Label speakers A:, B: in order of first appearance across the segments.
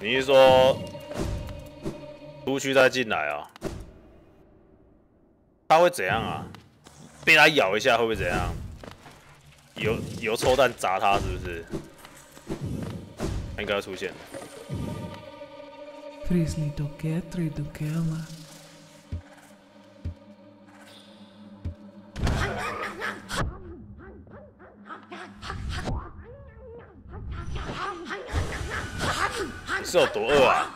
A: 你是说出去再进来啊？它会怎样啊？被它咬一下会不会怎样？有抽弹砸它是不是？它应该要出现。
B: Frisli toqué, tridukela.
A: 是有多饿啊？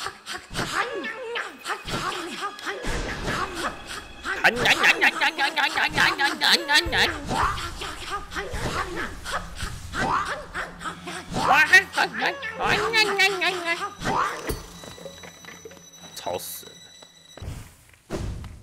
A: 吵死人了！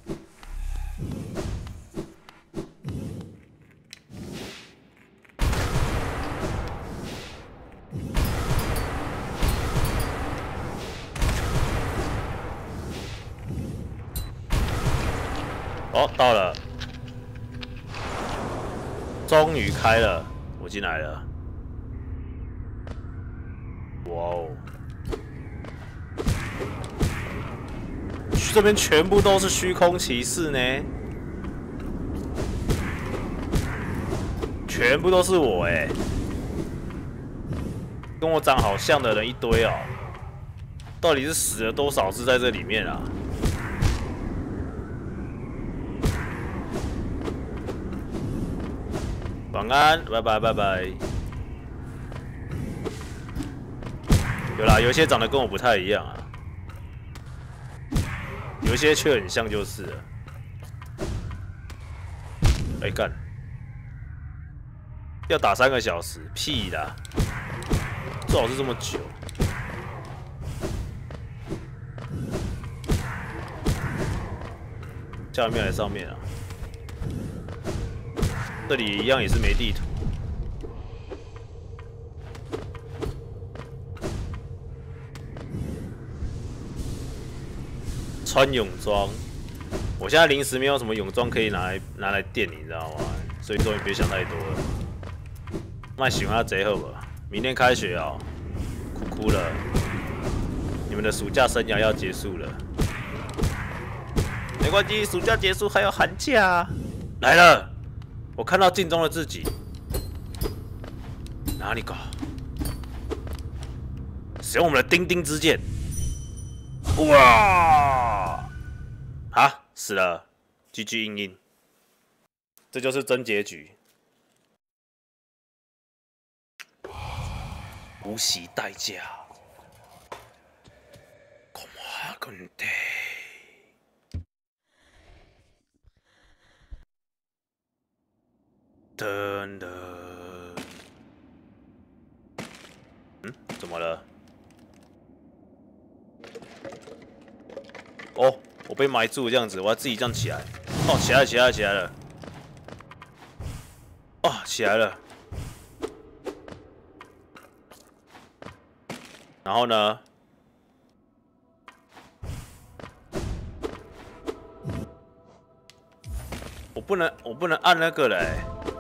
A: 哦，到了，终于开了，我进来了。哇哦！这边全部都是虚空骑士呢，全部都是我哎，跟我长好像的人一堆哦。到底是死了多少只在这里面啊？晚安，拜拜拜拜。有啦，有一些长得跟我不太一样啊。有一些却很像就是了。哎干！要打3个小时，屁啦！最好是这么久。下面还是上面啊？这里一样也是没地图。穿泳装，我现在临时没有什么泳装可以拿来垫，你知道吗？所以终于别想太多了。卖喜欢贼好吧？明天开学哦，哭了，你们的暑假生涯要结束了。没关系，暑假结束还有寒假。来了，我看到镜中的自己。哪里搞？使用我们的钉钉之剑。哇！啊，死了 ，GG 硬硬，这就是真结局。无息代价。噔噔，怎么了？哦，我被埋住这样子，我要自己这样起来。哦，起来了。哦，起来了。然后呢？我不能按那个嘞。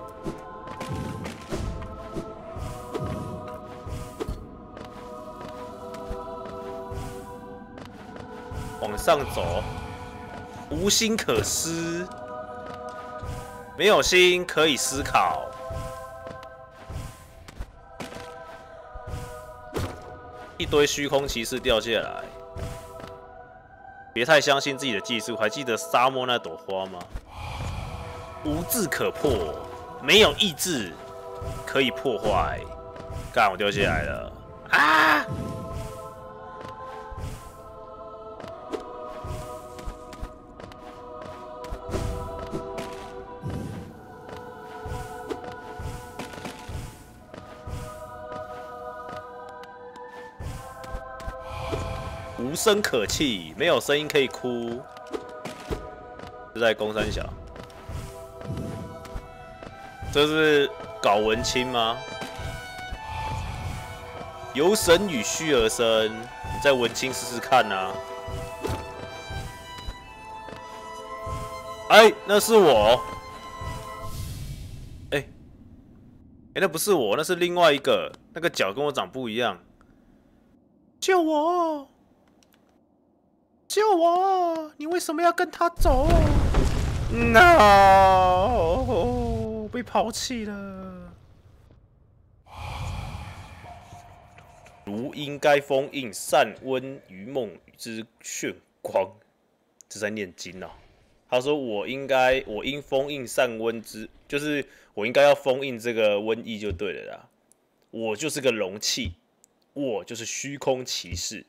A: 往上走，无心可思，没有心可以思考。一堆虚空骑士掉下来，别太相信自己的技术。还记得沙漠那朵花吗？无智可破，没有意志可以破坏。干，我掉下来了啊！无声可泣，没有声音可以哭。是在攻三小，这是搞文青吗？由神与虚而生，你再文青试试看啊！哎，那是我。哎，那不是我，那是另外一个，那个脚跟我长不一样。 救我！救我！你为什么要跟他走 ？No， 被抛弃了。如应该封印善温于梦之炫光，这在念经啊。他说我应封印善温之，就是我应该要封印这个瘟疫就对了啦。我就是个容器，我就是虚空骑士。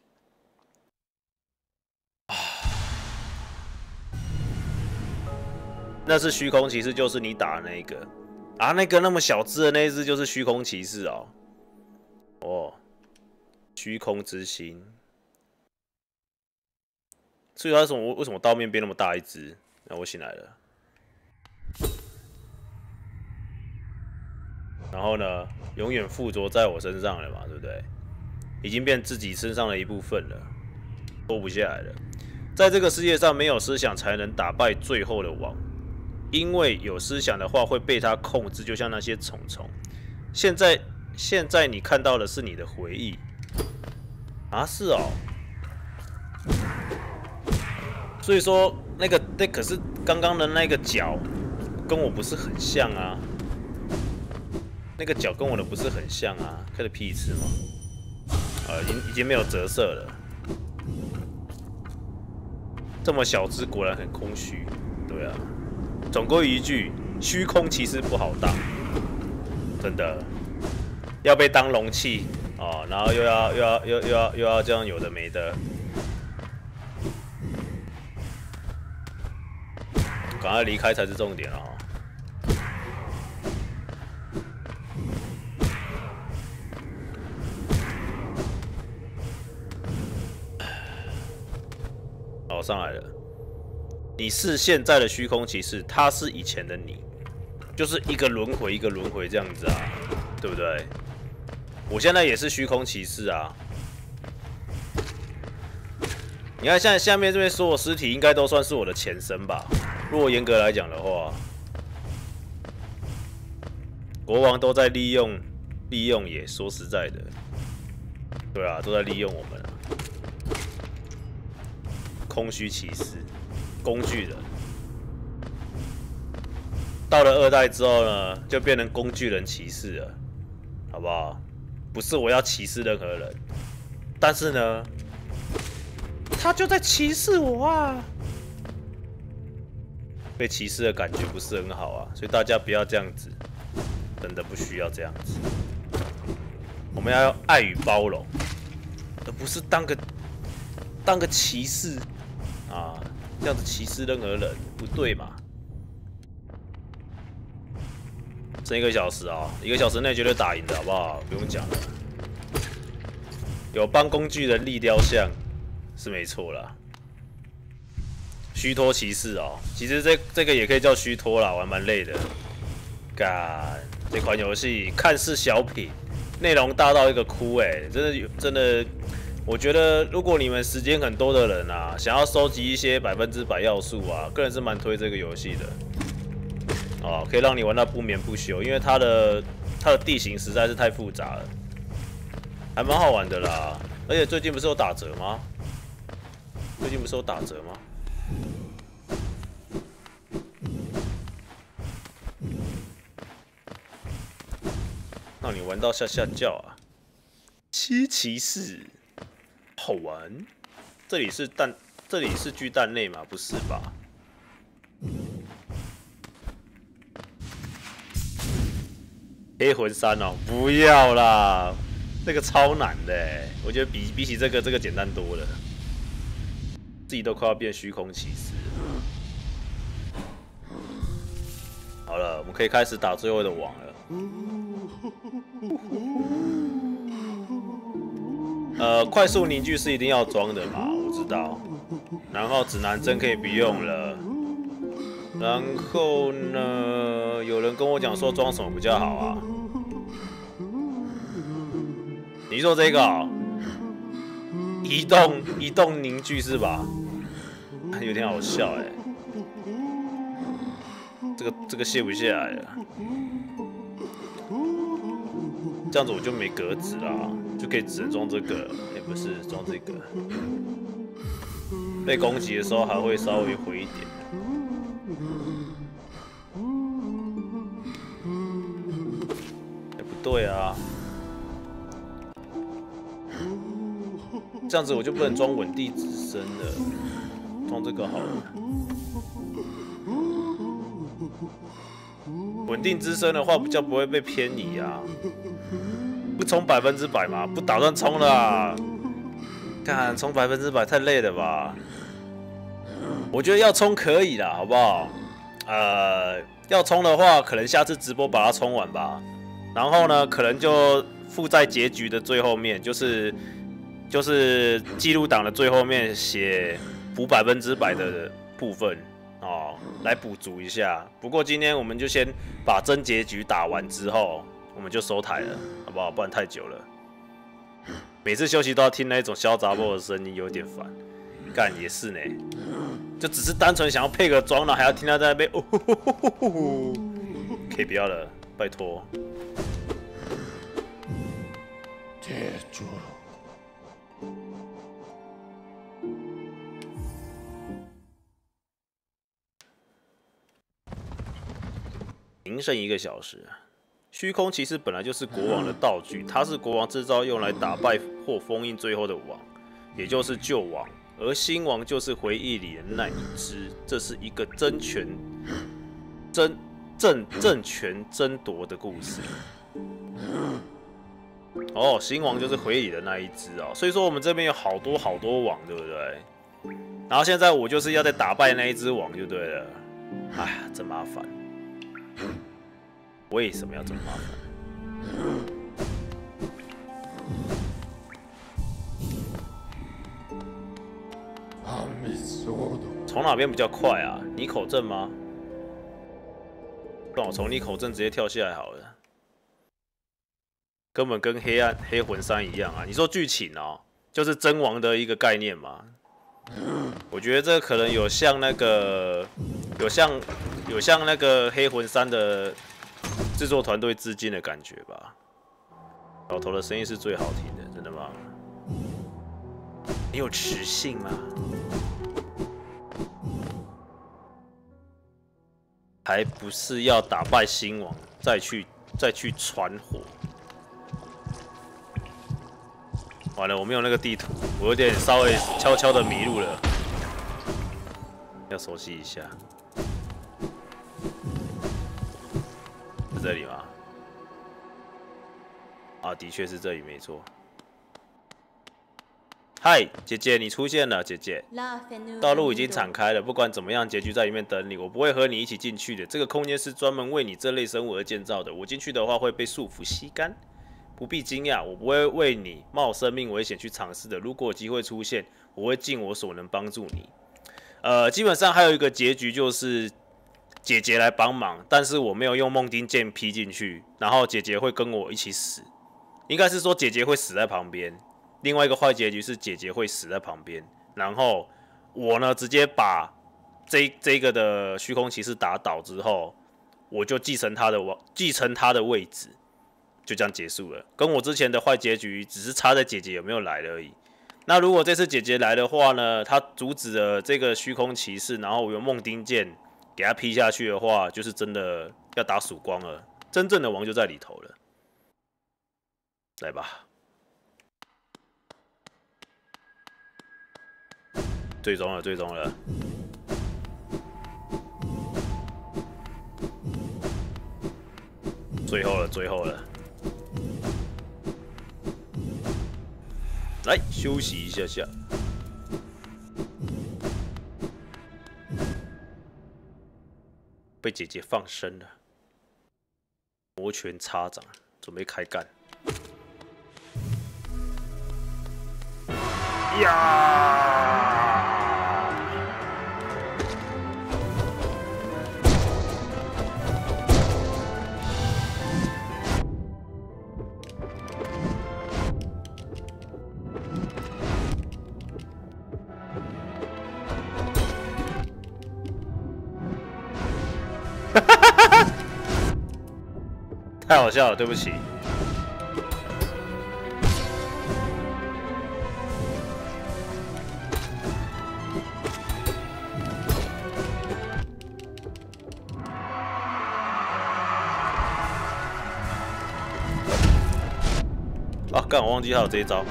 A: 那是虚空骑士，就是你打的那个啊，那个那么小只的那一只就是虚空骑士哦。哦，虚空之心。所以他为什么刀面变那么大一只？那我醒来了。然后呢，永远附着在我身上了嘛，对不对？已经变自己身上的一部分了，脱不下来了。在这个世界上，没有思想才能打败最后的王。因为有思想的话会被他控制，就像那些虫虫。现在你看到的是你的回忆啊，是哦。所以说那可是刚刚的那个角跟我不是很像啊，那个角跟我的不是很像啊，开了屁吃吗？已经没有折射了。这么小只果然很空虚，对啊。总归一句，虚空其实不好当，真的要被当容器哦，然后又要这样有的没的，赶快离开才是重点哦。好，上来了。你是现在的虚空骑士，他是以前的你，就是一个轮回一个轮回这样子啊，对不对？我现在也是虚空骑士啊。你看，现在下面这边所有尸体应该都算是我的前身吧？如果严格来讲的话，国王都在利用也说实在的，对啊，都在利用我们啊。空虚骑士。工具人到了2代之后呢，就变成工具人骑士了，好不好？不是我要歧视任何人，但是呢，他就在歧视我啊！被歧视的感觉不是很好啊，所以大家不要这样子，真的不需要这样子。我们要爱与包容，而不是当个歧视啊！这样子歧视任何人不对嘛？剩1个小时啊，1个小时内绝对打赢的好不好？不用讲了。有帮工具人立雕像是没错啦。虚脱骑士哦，其实这个也可以叫虚脱啦，我还蛮累的。干，这款游戏看似小品，内容大到一个哭真的。我觉得，如果你们时间很多的人啊，想要收集一些100%要素啊，个人是蛮推这个游戏的。哦，可以让你玩到不眠不休，因为它的地形实在是太复杂了，还蛮好玩的啦。而且最近不是有打折吗？让你玩到下叫啊！七骑士。好玩，这里是巨蛋内吗？不是吧？黑魂3哦，不要啦，那个超难的我觉得比起这个简单多了。自己都快要变虚空骑士了。好了，我们可以开始打最后的王了。快速凝聚是一定要装的嘛，我知道。然后指南针可以不用了。然后呢，有人跟我讲说装什么比较好啊？你说这个哦，移动凝聚是吧？有点好笑这个卸不下来了。 这样子我就没格子啦，就可以只能装这个，不是装这个。被攻击的时候还会稍微回一点。不对啊，这样子我就不能装稳定之身了，装这个好了。稳定之身的话，比较不会被偏移啊。不冲100%吗？不打算冲啦。干冲100%太累了吧？我觉得要冲可以啦，好不好？要冲的话，可能下次直播把它冲完吧。然后呢，可能就附在结局的最后面，就是记录档的最后面写补100%的部分哦，来补足一下。不过今天我们就先把真结局打完之后，我们就收台了，好不好？不然太久了。每次休息都要听那种小杂波的声音，有点烦。干也是呢，就只是单纯想要配个妆了，还要听他在那边哦吼吼吼吼吼，可以不要了，拜托。仅剩1个小时。虚空骑士本来就是国王的道具，它是国王制造用来打败或封印最后的王，也就是旧王。而新王就是回忆里的那一只，这是一个政权争夺的故事。哦，新王就是回忆里的那一只哦，所以说我们这边有好多王，对不对？然后现在我就是要再打败那一只王就对了。哎呀，真麻烦。为什么要这么麻烦？从哪边比较快啊？尼口镇吗？让我从尼口镇直接跳下来好了。根本跟黑魂3一样啊！你说剧情哦，就是真王的一个概念嘛。我觉得这可能有像那个黑魂3的制作团队致敬的感觉吧。老头的声音是最好听的，真的吗？你有磁性吗？还不是要打败新王，再去传火。完了，我没有那个地图，我有点稍微悄悄的迷路了，要熟悉一下。是这里吗？啊，的确是这里，没错。嗨，姐姐，你出现了，姐姐。道路已经敞开了，不管怎么样，结局在里面等你。我不会和你一起进去的。这个空间是专门为你这类生物而建造的。我进去的话会被束缚吸干。不必惊讶，我不会为你冒生命危险去尝试的。如果有机会出现，我会尽我所能帮助你。基本上还有一个结局就是姐姐来帮忙，但是我没有用梦丁剑劈进去，然后姐姐会跟我一起死。应该是说姐姐会死在旁边。另外一个坏结局是姐姐会死在旁边，然后我呢直接把这个的虚空骑士打倒之后，我就继承他的位置，就这样结束了。跟我之前的坏结局只是差在姐姐有没有来而已。那如果这次姐姐来的话呢，她阻止了这个虚空骑士，然后我用梦丁剑给他劈下去的话，就是真的要打曙光了，真正的王就在里头了。来吧。最终了，最终了！最后了，最后了！来休息一下下。被姐姐放生了，摩拳擦掌，准备开干！呀！太好笑了，对不起。 啊，干！我忘记还有这一招。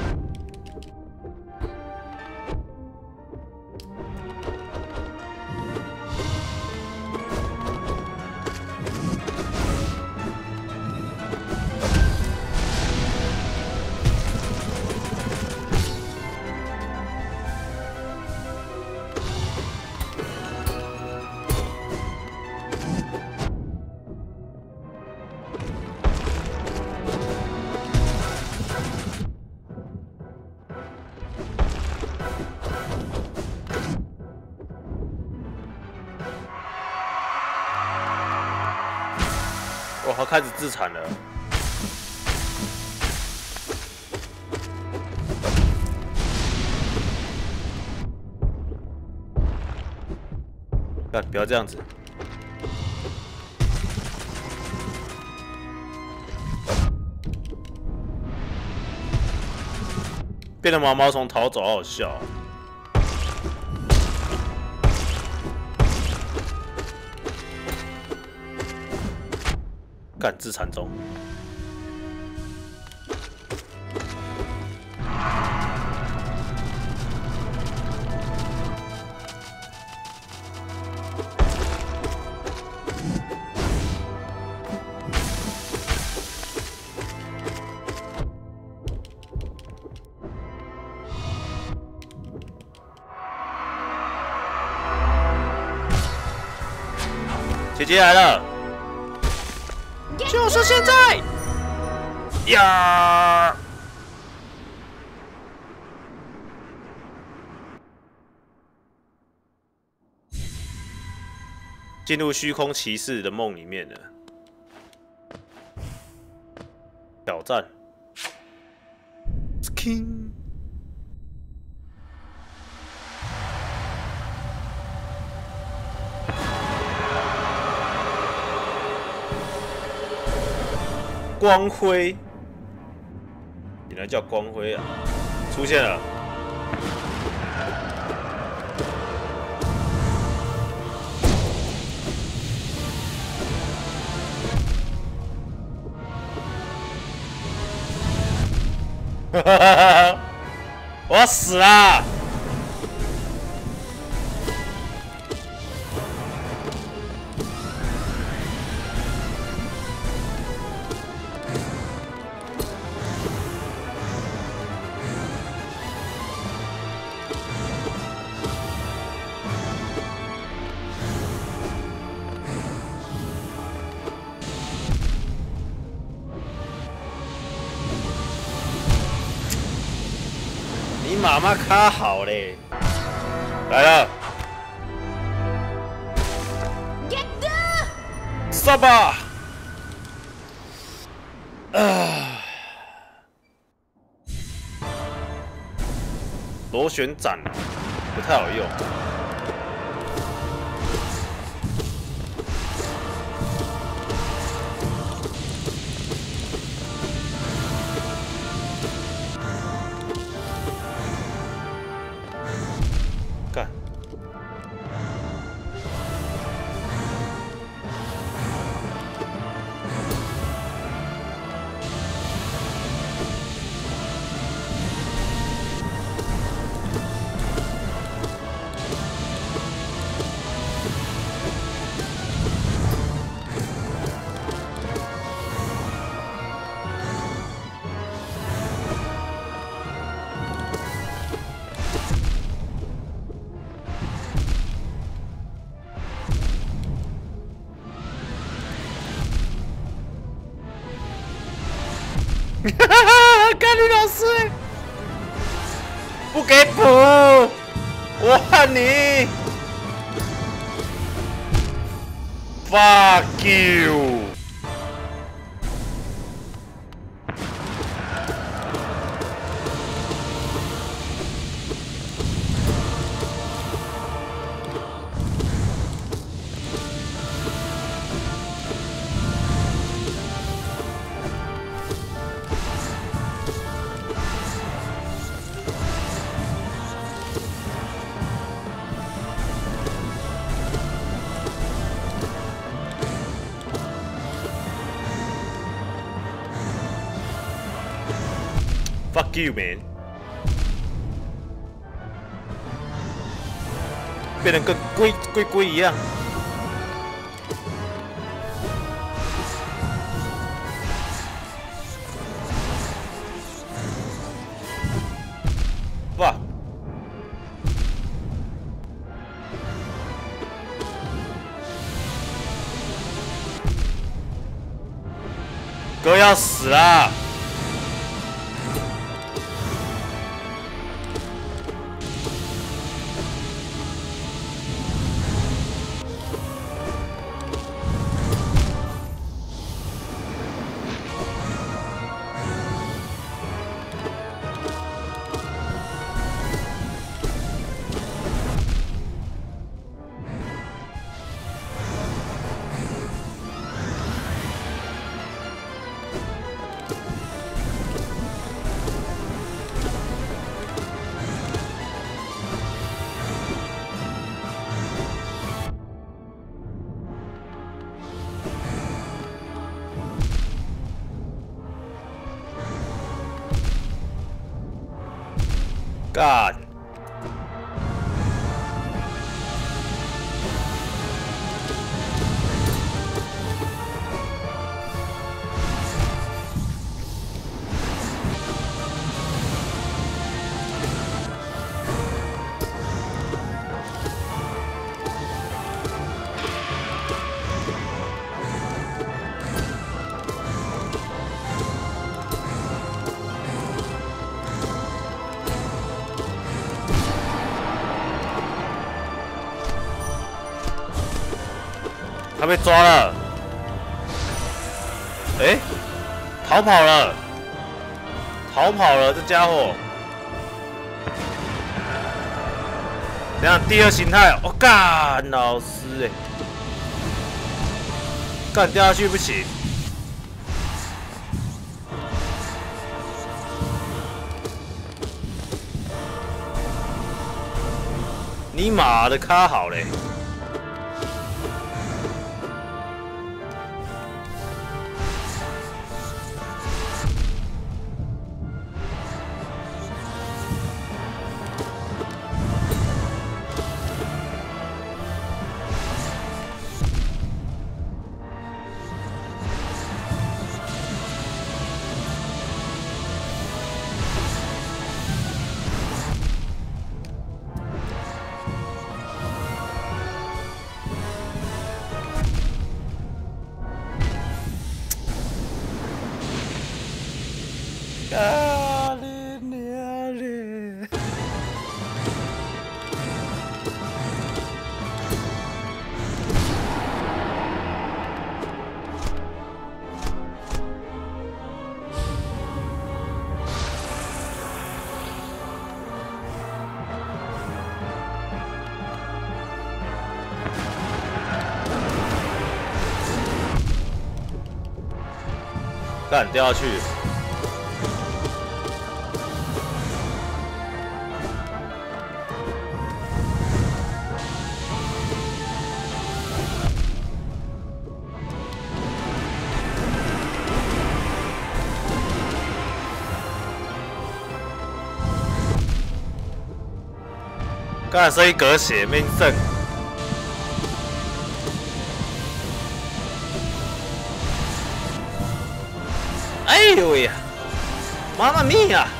A: 哇，他开始自残了。干，不要这样子。变得毛毛虫逃走，好好笑。干，自残中。姐姐来了，就是现在！呀！进入虚空骑士的梦里面了。挑战 ，Skin。光辉，原来叫光辉啊！出现了，哈哈哈哈！我要死啦！你妈妈卡好嘞！来了，上吧！螺旋斩不太好用。干！哈哈，甘露老师，不给补，我恨你 ！Fuck you！ Fuck you, man！ 变得跟龟一样。哇！哥要死啦！ God！ 他被抓了，哎，逃跑了，逃跑了，这家伙。等下第二形态，我干，老师哎，干掉下去不行。你妈的，卡好嘞！ 啊哩娘嘞！干掉下去！ 刚才声音隔血，命胜。哎呦喂呀，妈妈咪呀！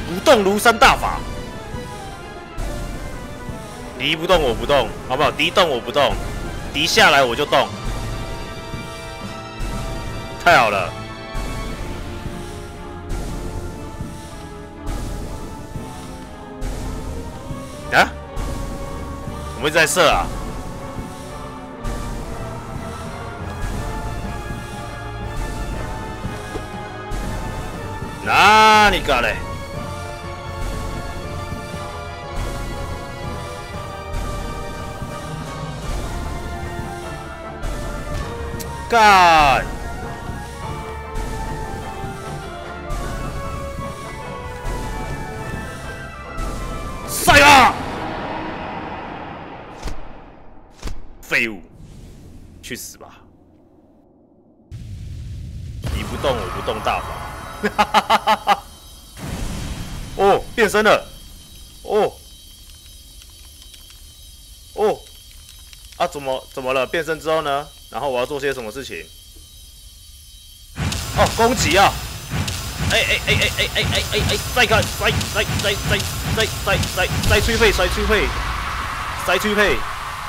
A: 不动如山大法，敌不动我不动，好不好？敌动我不动，敌下来我就动，太好了！啊？我们一直在射啊！哪里搞嘞？干！塞啊！废物，去死吧！你不动我不动大法。哈哈哈哈！哦，变身了！哦，哦，啊，怎么了？变身之后呢？然后我要做些什么事情？哦，攻击啊！哎！再看，再催配，再催配！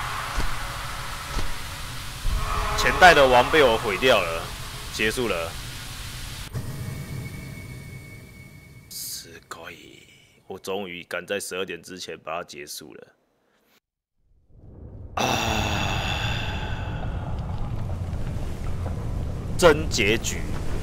A: 前代的王被我毁掉了，结束了。我终于赶在12点之前把它结束了。真结局。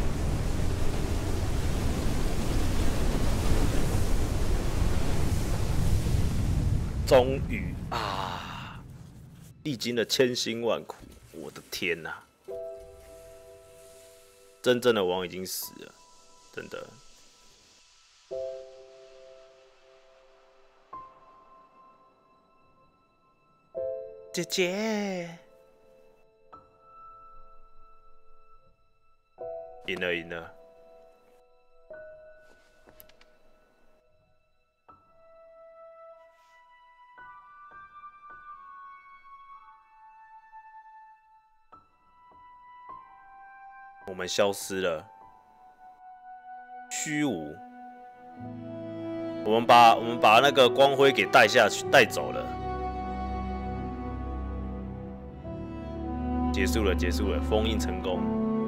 A: 终于啊！历经了千辛万苦，我的天哪！真正的王已经死了，真的。姐姐，赢了！我们消失了，虚无。我们把那个光辉给带走了。结束了，封印成功，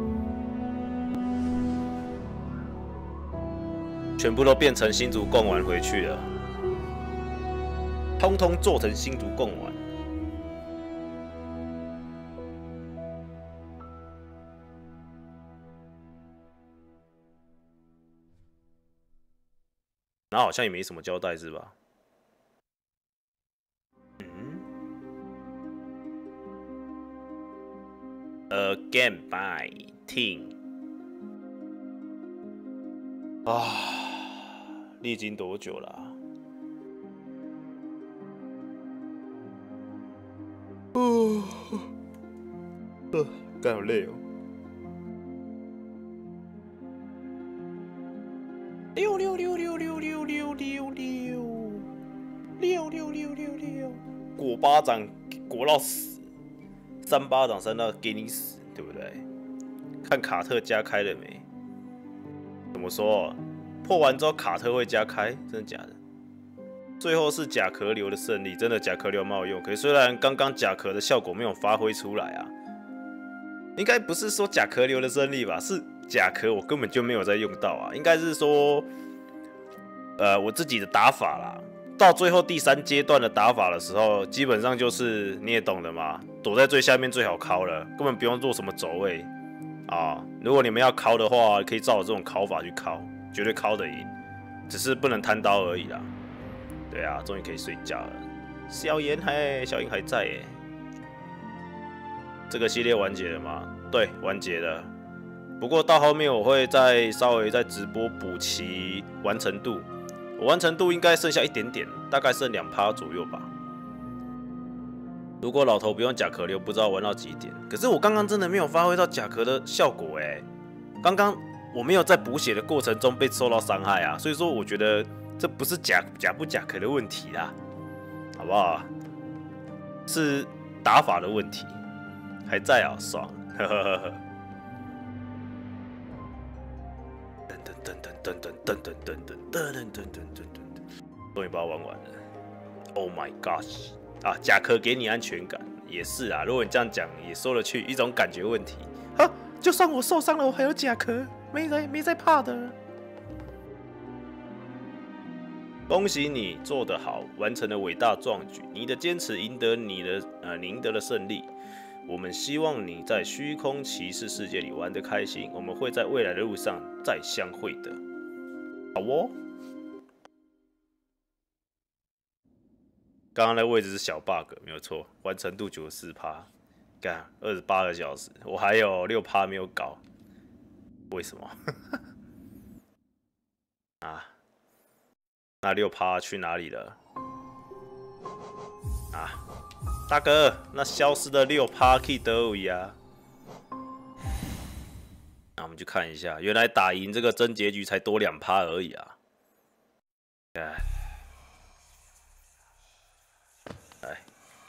A: 全部都变成新竹贡丸回去了，通通做成新竹贡丸。然后好像也没什么交代是吧？Again by Team 啊，历经多久了干好累哦。六，果巴掌果到死，3巴掌3到给你死，对不对？看卡特加开了没？怎么说？破完之后卡特会加开，真的假的？最后是甲壳流的胜利，真的甲壳流蛮有用。可是虽然刚刚甲壳的效果没有发挥出来啊，应该不是说甲壳流的胜利吧？是甲壳我根本就没有在用到啊，应该是说，我自己的打法啦。到最后第3阶段的打法的时候，基本上就是你也懂的嘛，躲在最下面最好敲了，根本不用做什么走位啊。如果你们要敲的话，可以照我这种敲法去敲，绝对敲得赢，只是不能贪刀而已啦。对啊，终于可以睡觉了。小妍还在耶。这个系列完结了吗？对，完结了。不过到后面我会稍微再直播补齐完成度。我完成度应该剩下一点点，大概剩2%左右吧。如果老头不用甲壳流，不知道玩到几点。可是我刚刚真的没有发挥到甲壳的效果哎，刚刚我没有在补血的过程中被受到伤害啊，所以说我觉得这不是甲不甲壳的问题啦，好不好？是打法的问题，还在啊，爽，呵呵呵呵。噔噔噔噔。 终于把它玩完了。Oh my gosh！ 啊，甲壳给你安全感，也是啊。如果你这样讲，也说得去，一种感觉问题。啊，就算我受伤了，我还有甲壳，没在怕的。恭喜你做得好，完成了伟大壮举。你的坚持赢得你赢得了胜利。我们希望你在虚空骑士世界里玩得开心。我们会在未来的路上再相会的。好哦。刚刚那位置是小 bug， 没有错，完成度94%，干28个小时，我还有6%没有搞，为什么？啊？那6%去哪里了？啊，大哥，那消失的6%去哪里啊？那我们去看一下，原来打赢这个真结局才多2%而已啊！哎，来，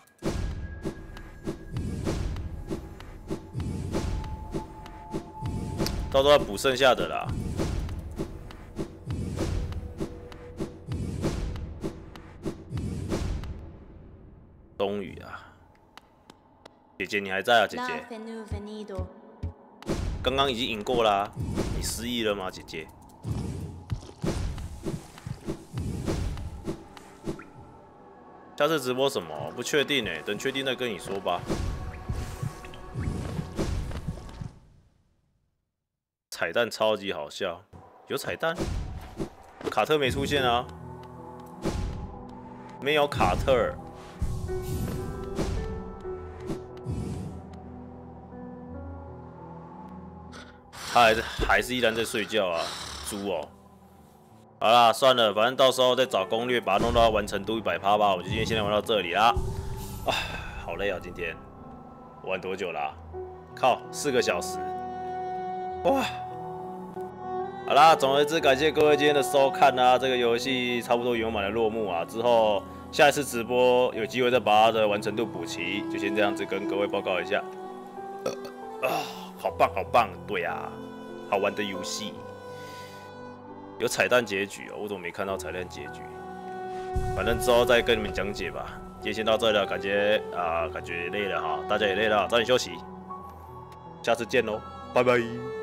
A: 到时候要补剩下的啦。终于啊，姐姐你还在啊，姐姐。刚刚已经赢过啦，你失忆了吗，姐姐？下次直播什么？不确定哎，等确定再跟你说吧。彩蛋超级好笑，有彩蛋？卡特没出现啊，没有卡特。他还是依然在睡觉啊，猪哦！好啦，算了，反正到时候再找攻略，把它弄到完成度100%吧。我就今天先玩到这里啦。啊，好累啊，今天玩多久啦？靠，4个小时！哇！好啦，总而言之，感谢各位今天的收看啊。这个游戏差不多圆满的落幕啊。之后下一次直播有机会再把它的完成度补齐，就先这样子跟各位报告一下。好棒，好棒！对啊，好玩的游戏。有彩蛋结局哦，我怎么没看到彩蛋结局？反正之后再跟你们讲解吧。今天先到这了，感觉累了哈，大家也累了，早点休息。下次见喽，拜拜。